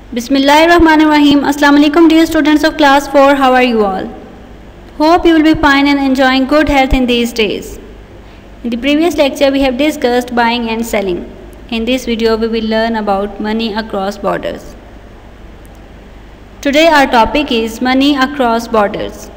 Bismillahirrahmanirrahim. Assalamu alaikum dear students of class 4. How are you all? Hope you will be fine and enjoying good health in these days. In the previous lecture we have discussed buying and selling. In this video we will learn about money across borders. Today our topic is money across borders.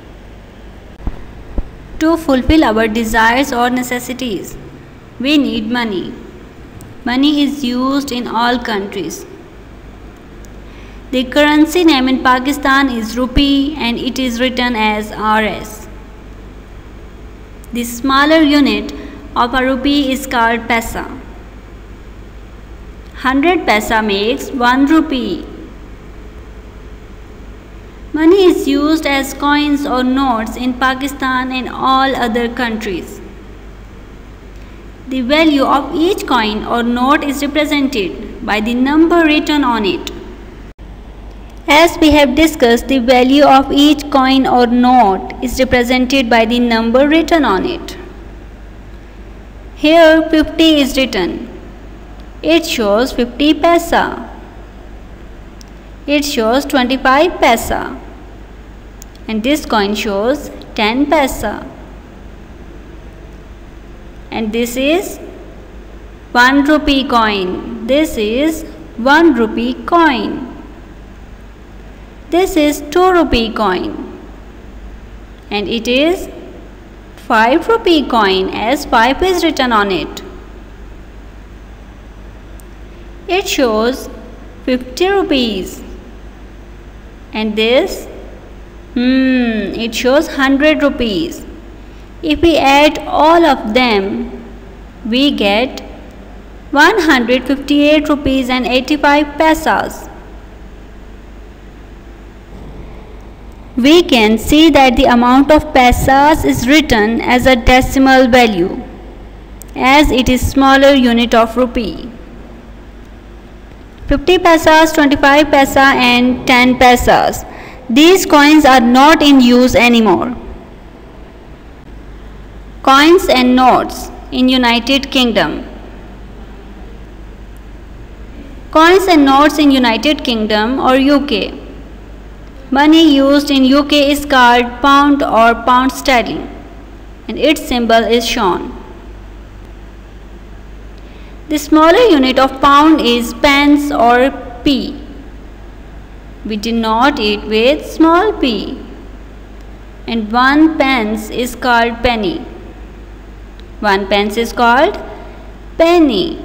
To fulfill our desires or necessities, we need money. Money is used in all countries. The currency name in Pakistan is rupee and it is written as Rs. The smaller unit of a rupee is called paisa. 100 paisa makes 1 rupee. Money is used as coins or notes in Pakistan and all other countries. The value of each coin or note is represented by the number written on it. As we have discussed, the value of each coin or note is represented by the number written on it. Here 50 is written. It shows 50 paisa. It shows 25 paisa. And this coin shows 10 paisa. And this is 1 rupee coin. This is 1 rupee coin. This is 2 rupee coin. And it is 5 rupee coin as 5 is written on it. It shows 50 rupees. And this, it shows 100 rupees. If we add all of them, we get 158 rupees and 85 paisas. We can see that the amount of paisas is written as a decimal value, as it is smaller unit of rupee. 50 paisas, 25 paisa and 10 paisas. These coins are not in use anymore. Coins and notes in United Kingdom. Coins and notes in United Kingdom or UK. Money used in UK is called pound or pound sterling and its symbol is shown. The smaller unit of pound is pence or p. We denote it with small p. And 1 pence is called penny. 1 pence is called penny.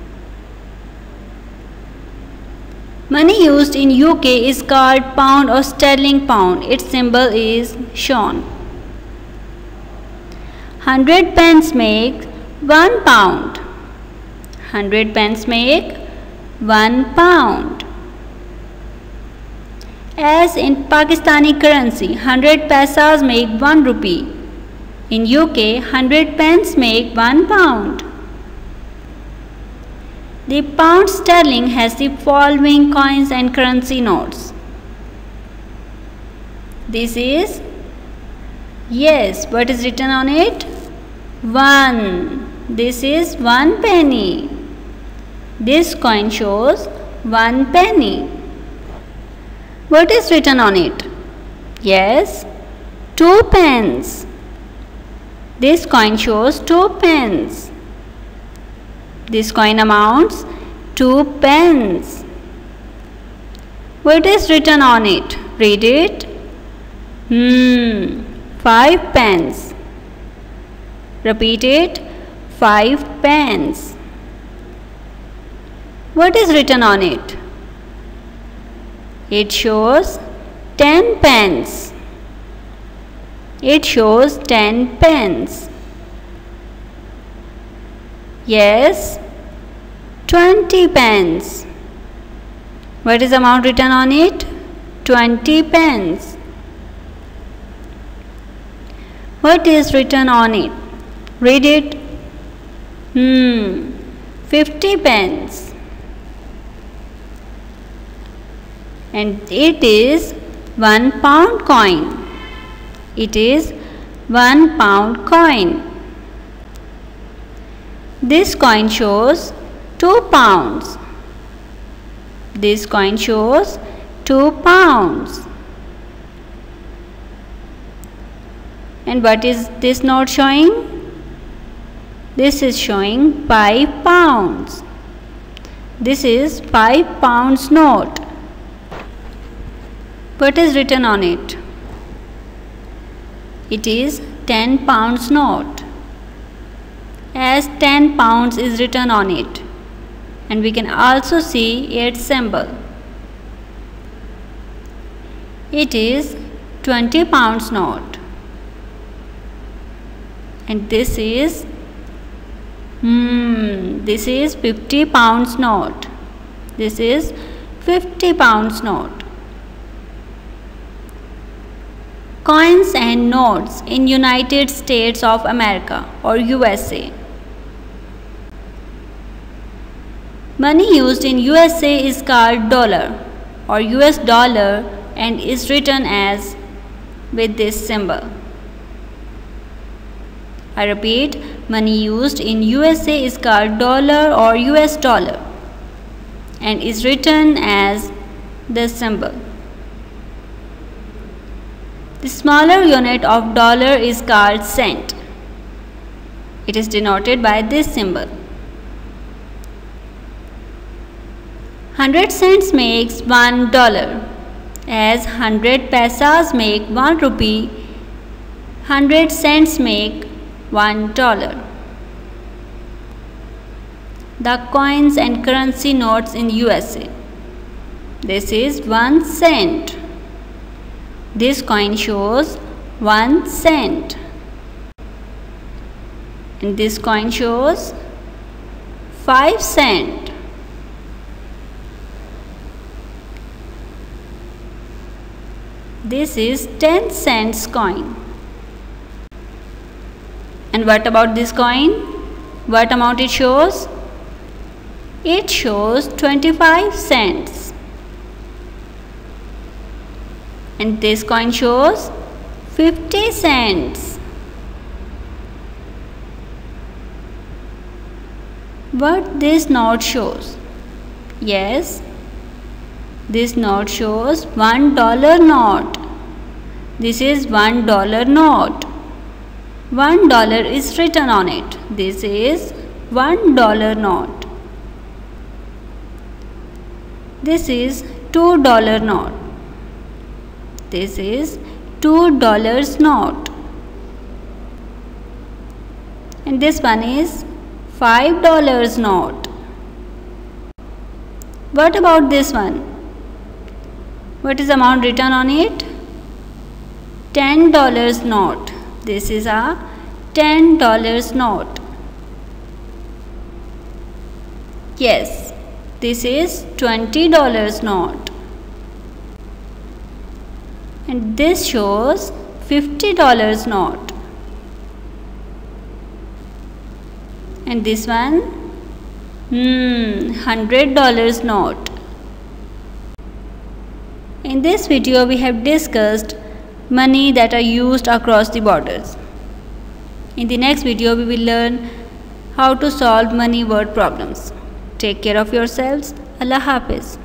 Money used in UK is called pound or sterling pound. Its symbol is shown. 100 pence make 1 pound. 100 pence make 1 pound. As in Pakistani currency, 100 paisas make 1 rupee. In UK, 100 pence make 1 pound. The pound sterling has the following coins and currency notes. This is, yes, what is written on it? 1. This is 1 penny. This coin shows 1 penny. What is written on it? Yes, 2 pence. This coin shows 2 pence. This coin amounts 2 pence. What is written on it? Read it. 5 pence. Repeat it. 5 pence. What is written on it? It shows 10 pence. It shows 10 pence. Yes, 20 pence. What is the amount written on it? 20 pence. What is written on it? Read it. 50 pence. And it is 1 pound coin. It is 1 pound coin. This coin shows 2 pounds. This coin shows 2 pounds. And what is this note showing? This is showing 5 pounds. This is 5 pounds note. What is written on it? It is 10 pounds note, as 10 pounds is written on it, and we can also see its symbol. It is 20 pounds note, and this is 50 pounds note. This is 50 pounds note. Coins and notes in United States of America or USA. Money used in USA is called dollar or US dollar and is written as with this symbol. I repeat, money used in USA is called dollar or US dollar and is written as this symbol. The smaller unit of dollar is called cent. It is denoted by this symbol. 100 cents makes $1, as 100 paisas make 1 rupee. 100 cents make $1. The coins and currency notes in USA. This is 1 cent. This coin shows 1 cent. And this coin shows 5 cents. This is 10 cents coin. And what about this coin? What amount it shows? It shows 25 cents. And this coin shows 50 cents. What this note shows? Yes, this note shows $1 note. This is $1 note. $1 is written on it. This is $1 note. This is $2 note. This is $2 note. And this one is $5 note. What about this one? What is the amount written on it? $10 note. This is a $10 note. Yes, this is $20 note. And this shows $50 note. And this one, $100 note. In this video, we have discussed money that are used across the borders. In the next video, we will learn how to solve money word problems. Take care of yourselves. Allah Hafiz.